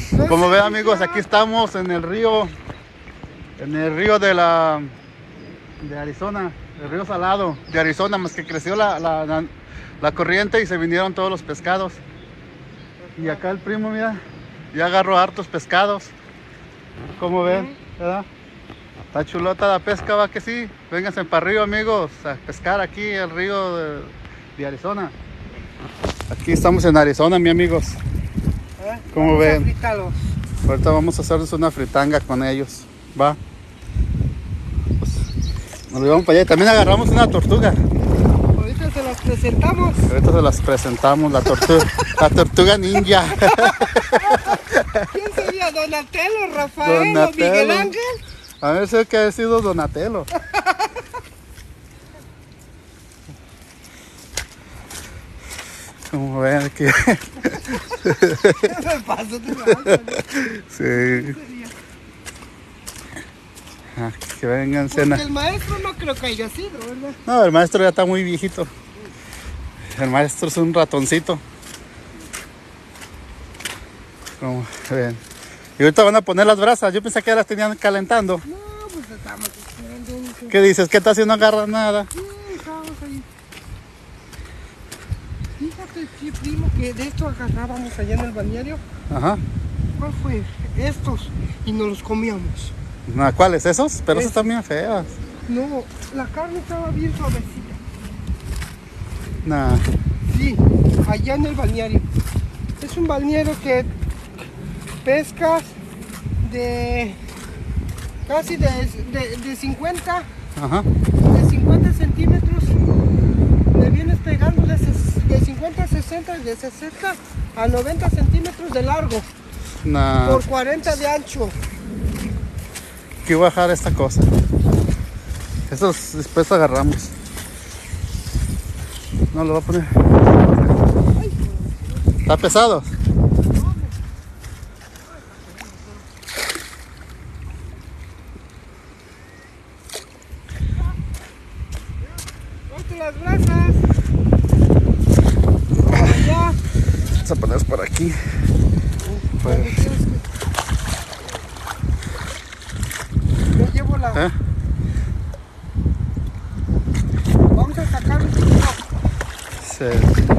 Como ven, amigos, aquí estamos en el río de Arizona, el río Salado de Arizona, más que creció la corriente y se vinieron todos los pescados. Y acá el primo, mira, ya agarró hartos pescados. Como ven, ¿verdad? Está chulota la pesca, va que sí. Vénganse para arriba, amigos, a pescar aquí el río de Arizona. Aquí estamos en Arizona, mi amigos. Como ven, ahorita vamos a hacerles una fritanga con ellos. Va. Pues, nos llevamos para allá. También agarramos una tortuga. Ahorita se las presentamos. Ahorita se las presentamos, la tortuga ninja. ¿Quién sería? ¿Donatello, Rafael o Miguel Ángel? A ver si es que ha sido Donatello. Como ven aquí. Me paso, Sí. Que vengan cena. Porque el maestro no creo que haya sido, ¿verdad? No, el maestro ya está muy viejito. El maestro es un ratoncito. Como ven. Y ahorita van a poner las brasas. Yo pensé que ya las tenían calentando. No, pues estamos esperando. ¿Qué dices? ¿Qué tal si no agarras nada? Sí, estamos ahí. Fíjate, sí, primo, que de esto agarrábamos allá en el balneario. Ajá. ¿Cuál fue? Estos. Y nos los comíamos. No, ¿cuáles? ¿Esos? Pero esos están bien feas. No, la carne estaba bien suavecita. Nah. Sí, allá en el balneario. Es un balneario que pescas de casi de 50, Ajá. de 50 centímetros. Le vienes pegando de 50 a 60, de 60 a 90 centímetros de largo. Nah. Por 40 de ancho. Aquí voy a dejar esta cosa. Estos después agarramos. No lo voy a poner. ¿Está pesado? Ponte las brasas. Allá. Vamos a poner por aquí. Pues, Yo llevo la... ¿eh? Vamos a sacar un poquito. Sí.